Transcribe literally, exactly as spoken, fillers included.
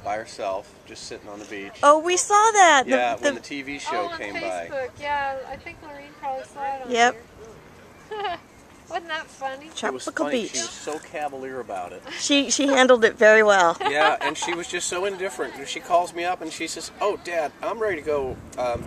by herself, just sitting on the beach. Oh, we saw that. Yeah, the, when the, the T V show oh, came on by. Facebook. Yeah, I think Lorene probably saw it on Yep. here. Wasn't that funny? It was Tropical funny. beach. She was so cavalier about it. She she handled it very well. Yeah, and she was just so indifferent. She calls me up and she says, "Oh, Dad, I'm ready to go um,